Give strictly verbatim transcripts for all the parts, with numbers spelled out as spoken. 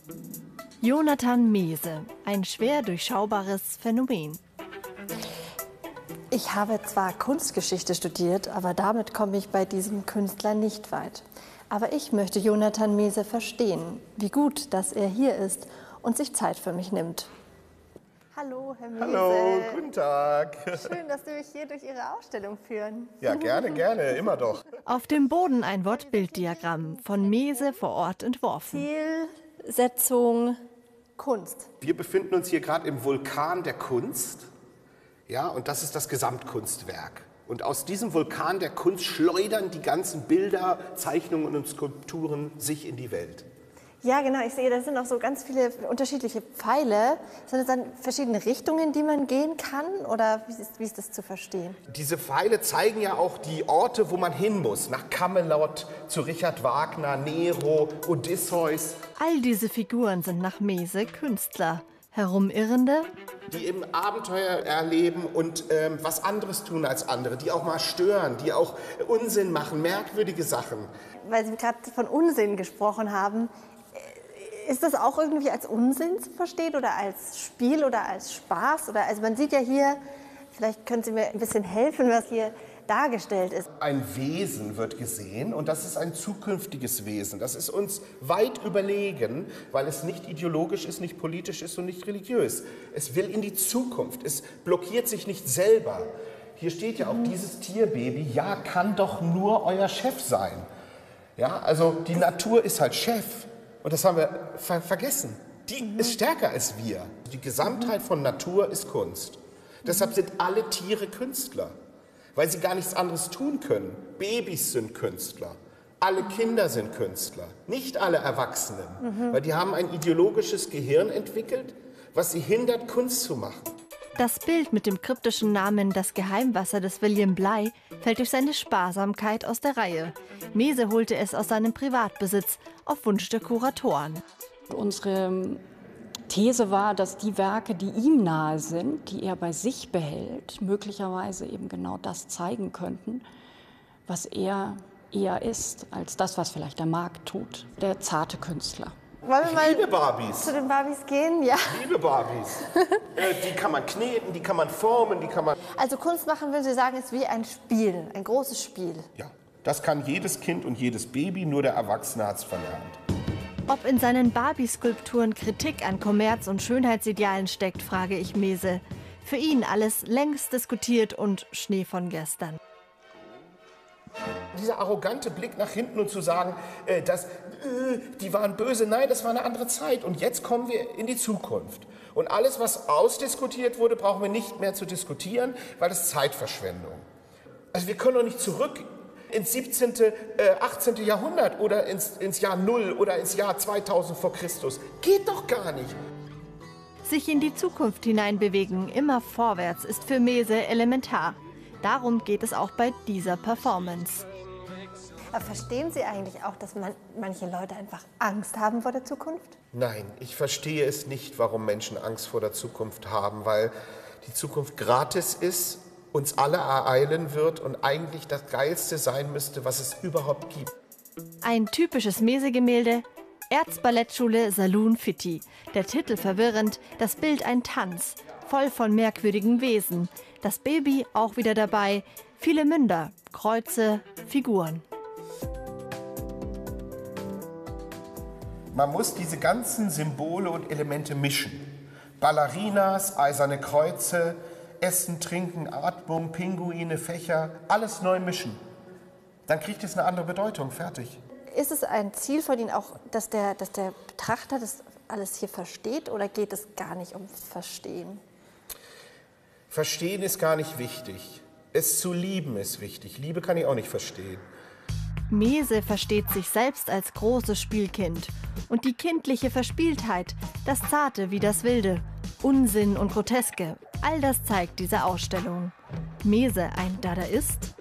Jonathan Mese, ein schwer durchschaubares Phänomen. Ich habe zwar Kunstgeschichte studiert, aber damit komme ich bei diesem Künstler nicht weit. Aber ich möchte Jonathan Mese verstehen, wie gut, dass er hier ist und sich Zeit für mich nimmt. Hallo, Herr Mese. Hallo, guten Tag. Schön, dass Sie mich hier durch Ihre Ausstellung führen. Ja, gerne, gerne, immer doch. Auf dem Boden ein Wortbilddiagramm, von Mese vor Ort entworfen. Zielsetzung, Kunst. Wir befinden uns hier gerade im Vulkan der Kunst. Ja, und das ist das Gesamtkunstwerk. Und aus diesem Vulkan der Kunst schleudern die ganzen Bilder, Zeichnungen und Skulpturen sich in die Welt. Ja, genau, ich sehe, da sind auch so ganz viele unterschiedliche Pfeile. Sind das dann verschiedene Richtungen, die man gehen kann? Oder wie ist, wie ist das zu verstehen? Diese Pfeile zeigen ja auch die Orte, wo man hin muss. Nach Camelot, zu Richard Wagner, Nero, Odysseus. All diese Figuren sind nach Mese Künstler. Herumirrende, die eben Abenteuer erleben und ähm, was anderes tun als andere, die auch mal stören, die auch Unsinn machen, merkwürdige Sachen. Weil Sie gerade von Unsinn gesprochen haben, ist das auch irgendwie als Unsinn zu verstehen oder als Spiel oder als Spaß? Oder, also man sieht ja hier, vielleicht können Sie mir ein bisschen helfen, was hier dargestellt ist. Ein Wesen wird gesehen und das ist ein zukünftiges Wesen. Das ist uns weit überlegen, weil es nicht ideologisch ist, nicht politisch ist und nicht religiös. Es will in die Zukunft, es blockiert sich nicht selber. Hier steht ja auch dieses Tierbaby, ja, kann doch nur euer Chef sein. Ja, also die Natur ist halt Chef und das haben wir ver vergessen. Die ist stärker als wir. Die Gesamtheit von Natur ist Kunst. Deshalb sind alle Tiere Künstler. Weil sie gar nichts anderes tun können. Babys sind Künstler, alle Kinder sind Künstler, nicht alle Erwachsenen. Mhm. Weil die haben ein ideologisches Gehirn entwickelt, was sie hindert, Kunst zu machen. Das Bild mit dem kryptischen Namen Das Geheimwasser des William Bligh fällt durch seine Sparsamkeit aus der Reihe. Mese holte es aus seinem Privatbesitz auf Wunsch der Kuratoren. Unsere These war, dass die Werke, die ihm nahe sind, die er bei sich behält, möglicherweise eben genau das zeigen könnten, was er eher ist, als das, was vielleicht der Markt tut, der zarte Künstler. Wollen wir mal ich liebe Barbies. Zu den Barbies gehen? Ja. Ich liebe Barbies. äh, die kann man kneten, die kann man formen, die kann man... Also Kunst machen, würden Sie sagen, ist wie ein Spiel, ein großes Spiel. Ja, das kann jedes Kind und jedes Baby, nur der Erwachsene hat es verlernt. Ob in seinen Barbie-Skulpturen Kritik an Kommerz- und Schönheitsidealen steckt, frage ich Mese. Für ihn alles längst diskutiert und Schnee von gestern. Dieser arrogante Blick nach hinten und zu sagen, äh, dass, äh, die waren böse, nein, das war eine andere Zeit. Und jetzt kommen wir in die Zukunft. Und alles, was ausdiskutiert wurde, brauchen wir nicht mehr zu diskutieren, weil das ist Zeitverschwendung. Also wir können doch nicht zurück ins siebzehnten., achtzehnten. Jahrhundert oder ins, ins Jahr Null oder ins Jahr zweitausend vor Christus. Geht doch gar nicht. Sich in die Zukunft hineinbewegen, immer vorwärts, ist für Mese elementar. Darum geht es auch bei dieser Performance. Aber verstehen Sie eigentlich auch, dass man, manche Leute einfach Angst haben vor der Zukunft? Nein, ich verstehe es nicht, warum Menschen Angst vor der Zukunft haben, weil die Zukunft gratis ist, uns alle ereilen wird und eigentlich das Geilste sein müsste, was es überhaupt gibt. Ein typisches Mese-Gemälde, Erzballettschule Saloon Fitti. Der Titel verwirrend, das Bild ein Tanz, voll von merkwürdigen Wesen. Das Baby auch wieder dabei, viele Münder, Kreuze, Figuren. Man muss diese ganzen Symbole und Elemente mischen. Ballerinas, eiserne Kreuze, Essen, Trinken, Atmung, Pinguine, Fächer, alles neu mischen. Dann kriegt es eine andere Bedeutung, fertig. Ist es ein Ziel von Ihnen auch, dass der, dass der Betrachter das alles hier versteht oder geht es gar nicht um Verstehen? Verstehen ist gar nicht wichtig. Es zu lieben ist wichtig. Liebe kann ich auch nicht verstehen. Mese versteht sich selbst als großes Spielkind. Und die kindliche Verspieltheit, das Zarte wie das Wilde, Unsinn und Groteske, all das zeigt diese Ausstellung. Mese ein Dadaist?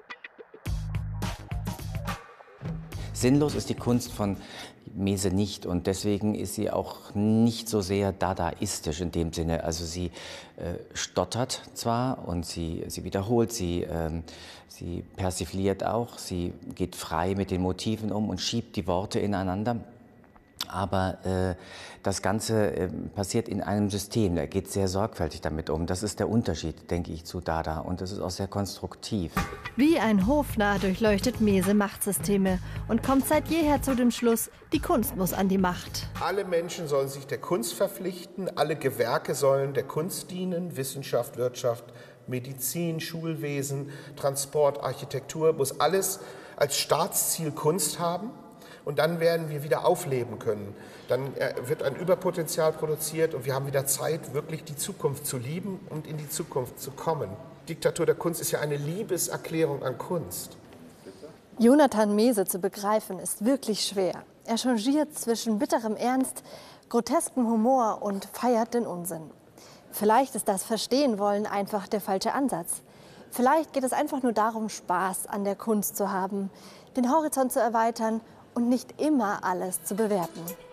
Sinnlos ist die Kunst von Mese nicht und deswegen ist sie auch nicht so sehr dadaistisch in dem Sinne. Also sie äh, stottert zwar und sie, sie wiederholt, sie, ähm, sie persifliert auch, sie geht frei mit den Motiven um und schiebt die Worte ineinander. Aber äh, das Ganze äh, passiert in einem System, er geht sehr sorgfältig damit um. Das ist der Unterschied, denke ich, zu Dada und das ist auch sehr konstruktiv. Wie ein Hofnarr durchleuchtet Mese Machtsysteme und kommt seit jeher zu dem Schluss, die Kunst muss an die Macht. Alle Menschen sollen sich der Kunst verpflichten, alle Gewerke sollen der Kunst dienen, Wissenschaft, Wirtschaft, Medizin, Schulwesen, Transport, Architektur, muss alles als Staatsziel Kunst haben. Und dann werden wir wieder aufleben können. Dann wird ein Überpotenzial produziert und wir haben wieder Zeit, wirklich die Zukunft zu lieben und in die Zukunft zu kommen. Diktatur der Kunst ist ja eine Liebeserklärung an Kunst. Jonathan Mese zu begreifen, ist wirklich schwer. Er changiert zwischen bitterem Ernst, groteskem Humor und feiert den Unsinn. Vielleicht ist das Verstehen wollen einfach der falsche Ansatz. Vielleicht geht es einfach nur darum, Spaß an der Kunst zu haben, den Horizont zu erweitern und nicht immer alles zu bewerten.